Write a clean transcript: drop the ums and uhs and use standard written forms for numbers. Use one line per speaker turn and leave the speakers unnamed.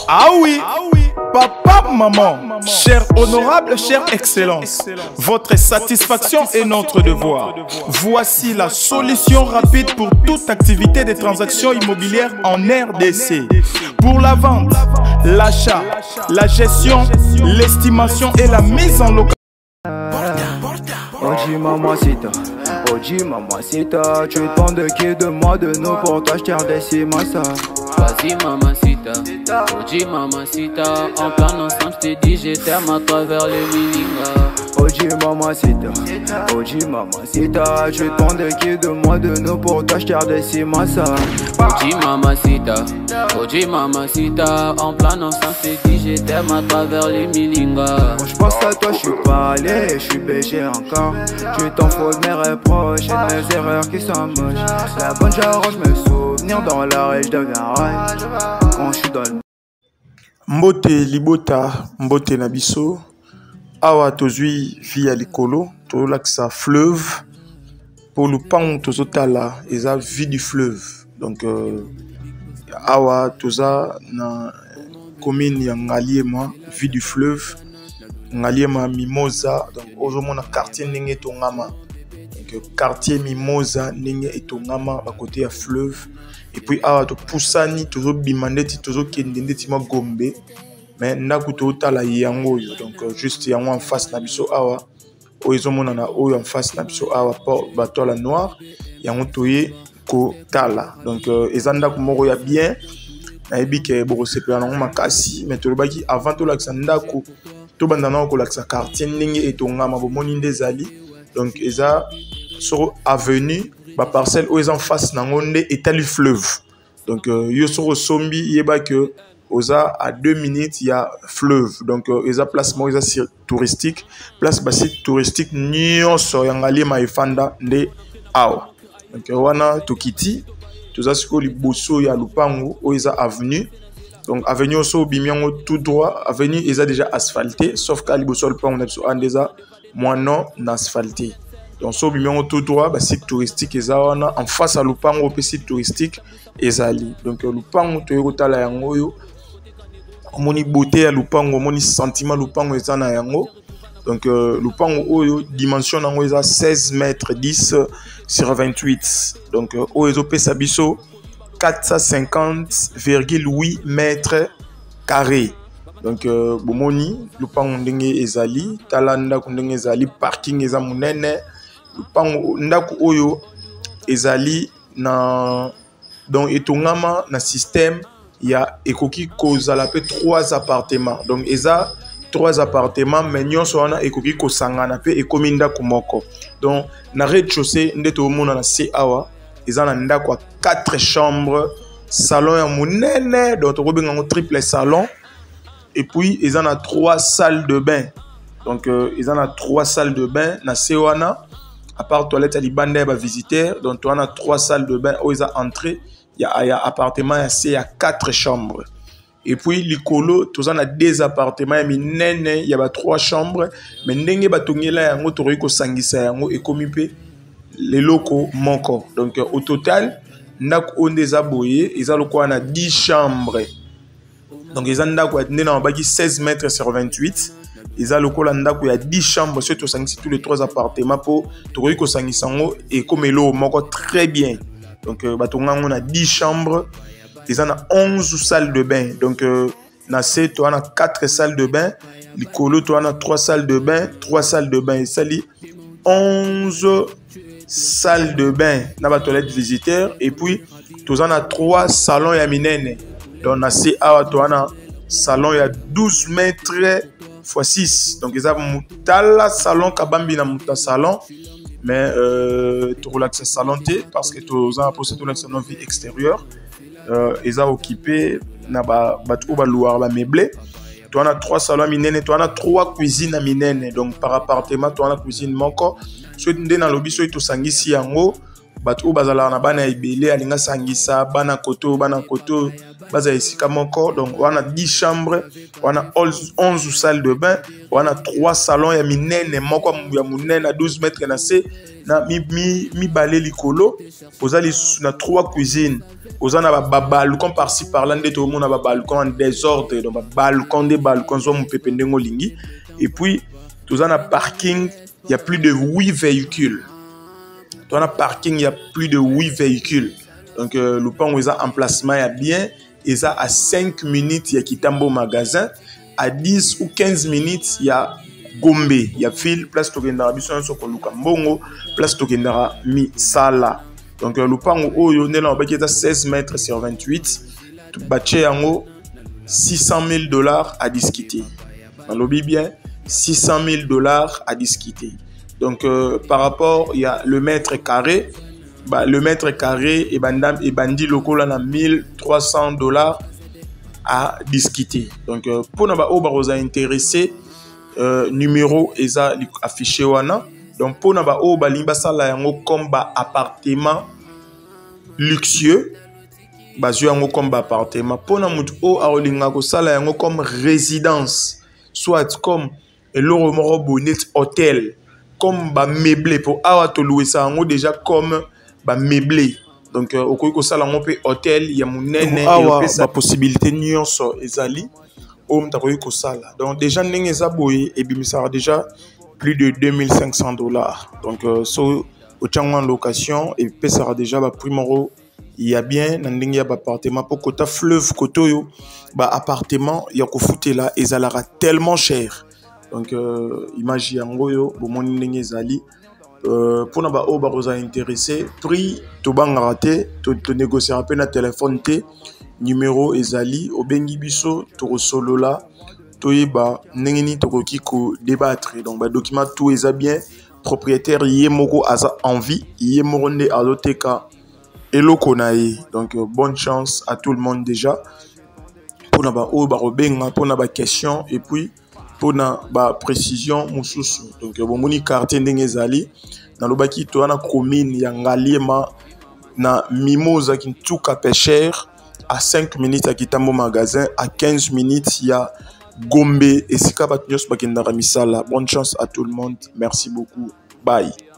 Ah oui, papa, maman, cher honorable, chère excellence, votre satisfaction est notre devoir. Voici la solution rapide pour toute activité de transactions immobilières en RDC. Pour la vente, l'achat, la gestion, l'estimation et la mise en location.
Oji mamacita, Oji mamacita, tu te de qui de moi de nous pour t'acheter des massa.
Vas-y mamacita, Oji mamacita, en plan ensemble je t'ai dit j'étais à travers les miningas.
Oji mamacita, tu te de qui de moi de nous pour t'acheter des massa.
Oji mamacita, en plan ensemble je t'ai dit j'étais à travers les miningas.
Quand je pense à toi je suis pas allé, je suis BG encore. Tu t'en fous de mes reproches et de mes erreurs qui sont moches. La bonne j'arrange mes souvenirs dans la je deviens rail. Quand je suis dans le
Mbote libota, mbote nabiso. Awa tozui via likolo, to laksa fleuve. Pour le pan tozotala, eza vie du fleuve. Donc awa toza na commune ya Ngaliema, vie du fleuve. Ngaliema Mimosa, donc ozomona quartier ndenge tongama. Donc quartier Mimosa ndenge etongama à côté ya fleuve. Et puis awa to pusani tozo bimandeti tozo kendende tima Gombe. Mais ndaku to tala yango yo. Donc juste yango en face na biso awa. Oyezomona na oyo en face na biso awa port bateau la noire. Yango toye ko tala. Donc ezanda ko moko ya bien. Na yebi ke boko sepela nango makasi mais to lobaki avant to lakisa ndako to bandana ko lakisa quartier ndenge etongama bomoni ndezali. Donc eza sur avenue ba parcelle où ils en face nango nde etali fleuve. Donc yo sur sombi yeba que oza à 2 minutes il y a fleuve. Donc eza place mo eza touristique, place basi touristique nyonso ya Ngaliema efanda nde awa. Donc wana tokiti toza siko liboso ya lupango o eza avenue. Donc avenue so bimiango tout droit, avenue eza déjà asphaltée sauf qu'à liboso lupango na biso andeza moins non asphalté. Donc so bimiango tout droit ba site touristique eza wana en face à lupango pe site touristique ezali. Donc lupango toyeko tala yango yo moni beauté ya lupango, moni sentiment lupango eza na yango. Donc lupango oyo dimension nango eza 16 mètres 10 sur 28. Donc oyo pesa biso 450,8 mètres carrés. Donc bomoni lupango ndenge ezali, talanda ndenge ezali, parking eza munene. Lupango ndako oyo ezali na donc etongama na système ya ekoki kozala pe 3 appartements. Donc eza 3 appartements mais nyonso wana ekoki kosangana pe ekomi ndako moko. Donc na rez-de-chaussée nde tomona na C awa eza na ndako a 4 chambres, salon ya munene donc tokobenga ngo triple salon. Et puis eza na 3 salles de bain. Donc eza na 3 salles de bain na C wana à part toilette ya libanda ya ba visiteur. Donc on a 3 salles de bain où ils ont entré. Il y a appartement il y a 4 chambres. Et puis likolo tous on a 2 appartements minene il y a 3 chambres mais ndenge batongela yango toroyi ko sangisa yango ekomi pe les locaux moko. Donc au total ndako ondeza boye eza lokwa na 10 chambres. Donc eza ndako ndena mabaki 16 mètres sur 28. Eza lokola ndako ya 10 chambres sur to sangisi tous les 3 appartements pour toroyi ko sangisa yango et comme elo moko très bien. Donc batongango na 10 chambres, ils en a 11 salles de bain. Donc na C tu as 4 salles de bain, likolo tu as 3 salles de bain, 3 salles de bain, ça lit 11 salles de bain, na ba toilette visiteur et puis tu en as 3 salons ya minene. Donc na C tu as salon ya 12 mètres x 6. Donc ils ont mutala salon kabambi na muta salon. Mais tu relaxes salon parce que tu as posé ton vie extérieure. Ils ont occupé na ba louer ba meublé. Tu as 3 salons minene, tu as 3 cuisines minene. Donc par appartement tu as la cuisine moko. Soit tu dans lobby soit tu sangisi yango bato bazala na bana ebele alinga sangisa bana koto baza esika moko. Donc on a 10 chambres, on a 11 salles de bain, on a 3 salons ya minene moko ya munene à 12 mètres na se na mi balé likolo. Ozali na 3 cuisines. Ozana ba balcon par-ci par-là, ndete au monde ba balcon en désordre, donc des balcons zo mpepe ndengo lingi. Et puis ozana parking, il y a plus de 8 véhicules. Dans le parking, il y a plus de 8 véhicules. Donc le pan où il y a emplacement est bien, il y a à 5 minutes il y a Kitambo magasin, à 10 ou 15 minutes il y a Gombe, il y a fil place Tokendara Bisson Sokoluka Mbongo, place Tokendara Mi Sala. Donc le pan où il y a 16 mètres sur 28, tout bâti en haut $600,000 à discuter. Dans le bien $600,000 à discuter. Donc par rapport il y a le mètre carré, le mètre carré et bandi local on a $1,300 à discuter. Donc pour nous vous intéressé numéro eza affiché wana. Donc pour nous balimba sala yango comme appartement luxueux, bazu yango comme appartement. Pour nous mutu aolinga ko sala yango comme résidence, soit comme l'oro moro bonnet hôtel, comme ba meublé pour awa to louer ça yango déjà comme ba meublé. Donc okoki ko sala yango pe hôtel ya munene et sa possibilité nyonso ezali o mtakoki ko sala. Donc déjà ndenge eza boye et bimisara déjà plus de $2,500. Donc so au chango en location et puis ça sera déjà ba primero il y a bien ndenge ya ba appartement pour kota fleuve kotoyo ba appartement ya ko fouté là ezalara tellement cher. Donc imagine yango yo bomoni ndenge ezali pour na ba o ba roza intéressé prix to bangara te to négocier un peu na téléphone te numéro ezali obengi biso to solola toyeba ndenge ni to koki ko débattre. Donc ba document tout eza bien propriétaire yemoko aza envie yemoko nde azoteka eloko na ye. Donc bonne chance à tout le monde déjà pour na ba o ba robenga pour na ba question et puis pour na ba précision mususu. Donc bomoni quartier ndenge ezali na lobaki to na commune ya Ngaliema na Mimosa Kintuka Pêcheur, à 5 minutes à Kitambo magasin, à 15 minutes il y a Gombe et Sika Batnyos Bakendara Misala. Bonne chance à tout le monde, merci beaucoup, bye.